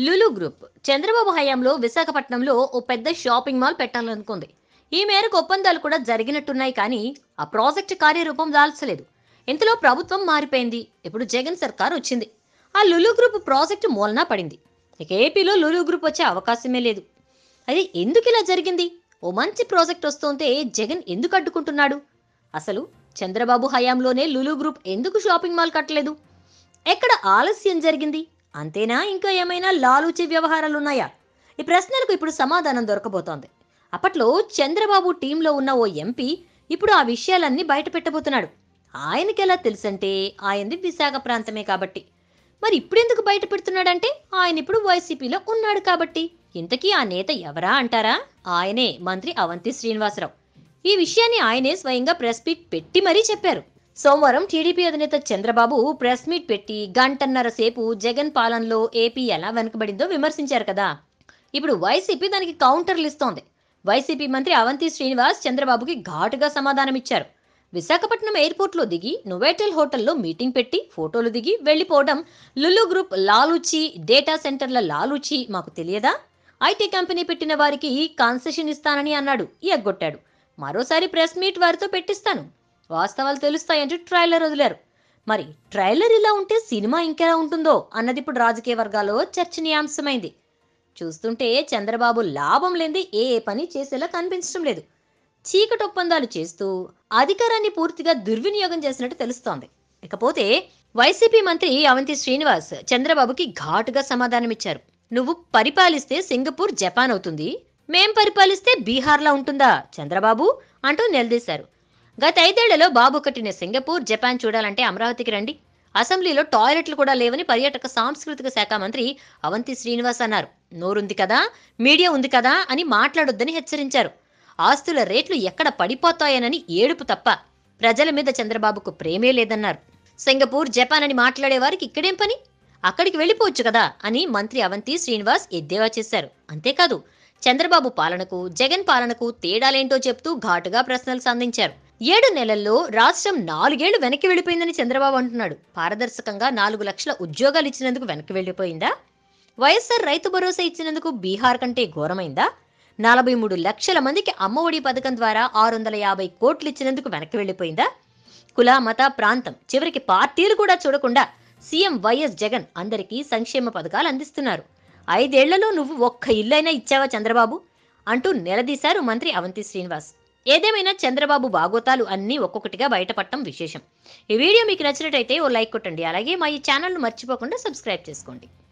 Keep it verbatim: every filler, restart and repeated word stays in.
Lulu group Chandrababu హయాంలో విశాఖపట్నంలో ఓ పెద్ద షాపింగ్ మాల్ పెట్టాలనుకుంది. ఈ మేరకు ఒప్పందాలు కూడా జరిగినట్టున్నాయి, కానీ ఆ ప్రాజెక్టు కార్యరూపం దాల్చలేదు. ఇంతలో ప్రభుత్వం మారిపోయింది. ఇప్పుడు జగన్ సర్కార్ వచ్చింది. ఆ లులు గ్రూప్ ప్రాజెక్టు మూలన పడింది. ఇక ఏపీలో లులు గ్రూప్ వచ్చే అవకాశమే లేదు. అది ఎందుకు ఇలా జరిగింది? ఓ మంచి ప్రాజెక్ట్ వస్తుంటే జగన్ ఎందుకు అడ్డుకుంటున్నాడు? అసలు చంద్రబాబు హయాంలోనే లులు గ్రూప్ ఎందుకు షాపింగ్ మాల్ కట్టలేదు? ఎక్కడ ఆలస్యం జరిగింది? అంతేనా, ఇంకా ఏమైనా లాలూచి వ్యవహారాలున్నాయా? ఈ ప్రశ్నలకు ఇప్పుడు సమాధానం దొరకబోతోంది. అప్పట్లో చంద్రబాబు టీంలో ఉన్న ఓ ఎంపీ ఇప్పుడు ఆ విషయాలన్నీ బయట పెట్టబోతున్నాడు. ఆయనకి ఎలా తెలుసంటే ఆయనది విశాఖ ప్రాంతమే కాబట్టి. మరి ఇప్పుడెందుకు బయట పెడుతున్నాడంటే ఆయన ఇప్పుడు వైసీపీలో ఉన్నాడు కాబట్టి. ఇంతకీ ఆ నేత ఎవరా అంటారా? ఆయనే మంత్రి అవంతి శ్రీనివాసరావు. ఈ విషయాన్ని ఆయనే స్వయంగా ప్రెస్ మీట్ పెట్టి మరీ చెప్పారు. సోమవారం టీడీపీ అధినేత చంద్రబాబు ప్రెస్ మీట్ పెట్టి గంటన్నర సేపు జగన్ పాలనలో ఏపీ ఎలా వెనుకబడిందో విమర్శించారు కదా. ఇప్పుడు వైసీపీ దానికి కౌంటర్లు ఇస్తోంది. వైసీపీ మంత్రి అవంతి శ్రీనివాస్ చంద్రబాబుకి ఘాటుగా సమాధానమిచ్చారు. విశాఖపట్నం ఎయిర్పోర్ట్ లో దిగి నోవెటల్ హోటల్లో మీటింగ్ పెట్టి ఫోటోలు దిగి వెళ్లిపోవడం లులు గ్రూప్ లాలూచి, డేటా సెంటర్ల లాలూచి మాకు తెలియదా? ఐటీ కంపెనీ పెట్టిన వారికి కన్సెషన్ ఇస్తానని అన్నాడు, ఎగ్గొట్టాడు. మరోసారి ప్రెస్ మీట్ వారితో పెట్టిస్తాను, వాస్తవాలు తెలుస్తాయంటూ ట్రైలర్ వదిలారు. మరి ట్రైలర్ ఇలా ఉంటే సినిమా ఇంకెలా ఉంటుందో అన్నది ఇప్పుడు రాజకీయ వర్గాల్లో చర్చనీయాంశమైంది. చూస్తుంటే చంద్రబాబు లాభం లేని ఏ పని చేసేలా కనిపించడం లేదు. చీకటి ఒప్పందాలు చేస్తూ అధికారాన్ని పూర్తిగా దుర్వినియోగం చేసినట్టు తెలుస్తోంది. ఇకపోతే వైసీపీ మంత్రి అవంతి శ్రీనివాస్ చంద్రబాబుకి ఘాటుగా సమాధానమిచ్చారు. నువ్వు పరిపాలిస్తే సింగపూర్ జపాన్ అవుతుంది, మేం పరిపాలిస్తే బీహార్లా ఉంటుందా చంద్రబాబు అంటూ నిలదీశారు. గత ఐదేళ్లలో బాబు కట్టిన సింగపూర్, జపాన్ చూడాలంటే అమరావతికి రండి. అసెంబ్లీలో టాయిలెట్లు కూడా లేవని పర్యాటక సాంస్కృతిక శాఖ మంత్రి అవంతి శ్రీనివాస్ అన్నారు. నోరుంది కదా, మీడియా ఉంది కదా అని మాట్లాడొద్దని హెచ్చరించారు. ఆస్తుల రేట్లు ఎక్కడ పడిపోతాయనని ఏడుపు తప్ప ప్రజల మీద చంద్రబాబుకు ప్రేమే లేదన్నారు. సింగపూర్, జపాన్ అని మాట్లాడే వారికి ఇక్కడేం పని? అక్కడికి వెళ్ళిపోవచ్చు కదా అని మంత్రి అవంతి శ్రీనివాస్ ఎద్దేవా చేశారు. అంతేకాదు, చంద్రబాబు పాలనకు జగన్ పాలనకు తేడాలేంటో చెప్తూ ఘాటుగా ప్రశ్నలు సంధించారు. ఏడు నెలల్లో రాష్ట్రం నాలుగేళ్లు వెనక్కి వెళ్లిపోయిందని చంద్రబాబు అంటున్నాడు. పారదర్శకంగా నాలుగు లక్షల ఉద్యోగాలు ఇచ్చినందుకు వెనక్కి వెళ్లిపోయిందా? వైఎస్ఆర్ రైతు భరోసా ఇచ్చినందుకు బీహార్ కంటే ఘోరమైందా? నలభై మూడు లక్షల మందికి అమ్మఒడి పథకం ద్వారా ఆరు వందల యాభై కోట్లు ఇచ్చినందుకు వెనక్కి వెళ్లిపోయిందా? కుల, మత, ప్రాంతం, చివరికి పార్టీలు కూడా చూడకుండా సీఎం వైఎస్ జగన్ అందరికీ సంక్షేమ పథకాలు అందిస్తున్నారు. ఐదేళ్లలో నువ్వు ఒక్క ఇల్లైనా ఇచ్చావా చంద్రబాబు అంటూ నిలదీశారు మంత్రి అవంతి శ్రీనివాస్. ఏదేమైనా చంద్రబాబు బాగోతాలు అన్నీ ఒక్కొక్కటిగా బయటపడటం విశేషం. ఈ వీడియో మీకు నచ్చినట్టయితే ఓ లైక్ కొట్టండి. అలాగే మా ఈ ఛానల్ను మర్చిపోకుండా సబ్స్క్రైబ్ చేసుకోండి.